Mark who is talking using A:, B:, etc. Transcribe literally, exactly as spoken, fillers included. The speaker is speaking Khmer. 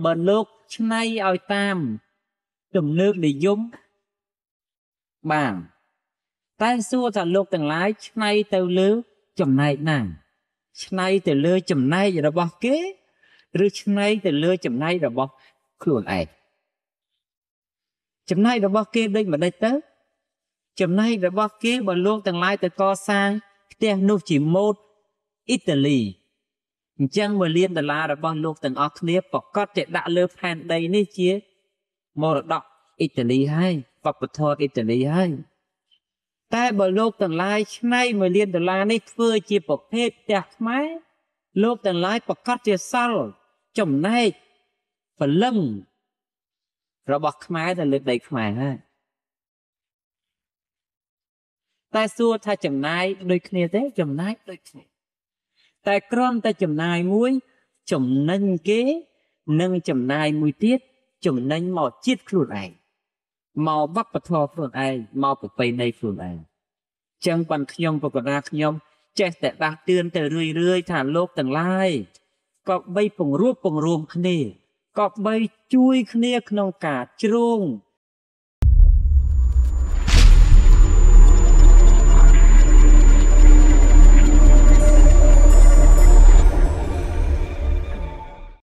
A: បើលោកឆ្នៃឲ្យតាមទំនើបនិយមបានតែសួរថាលោកទាំងឡាយឆ្នៃទៅលើចំណែកណាឆ្នៃទៅលើចំណែករបស់គេឬឆ្នៃទៅលើចំណែករបស់ខ្លួនឯងចំណែករបស់គេដូចម្ដេចទៅចំណែករបស់គេបើលោកទាំងឡាយទៅកសាងផ្ទះនោះជាម៉ូដអ៊ីតាលីអញ្ចឹងមួយលានដុល្លាររបស់លោកទាំងអស់គ្នាប្រកាសជាដាក់លើផែនដីនេះជាមរតកអ៊ីតាលីហើយវប្បធម៌អ៊ីតាលីហើយតែបើលោកទាំងឡាយឆ្នៃមួយលានដុល្លារនេះធ្វើជាប្រភេទផ្ទះខ្មែរលោកទាំងឡាយប្រកាសជាសល់ចំណែកព្រលឹងរបស់ខ្មែរទៅលើដីខ្មែរហើយតែសួរថាចំណាយដូចគ្នាទេចំណាយដូចគ្នាតែគ្រាន់តែចំណាយមួយចំណេញគេនិងចំណាយមួយទៀតចំណេញមកជាតិខ្លួនឯងមកវប្បធម៌ខ្លួនឯងមកប្រពៃណីខ្លួនឯងចឹងបានខ្ញុំប្រកាសថាខ្ញុំចេះតែដាស់តឿនទៅរឿយរឿយថាលោកទាំងឡាយក៏បីពង្រួបពង្រួមគ្នាក៏បីជួយគ្នាក្នុងការជ្រង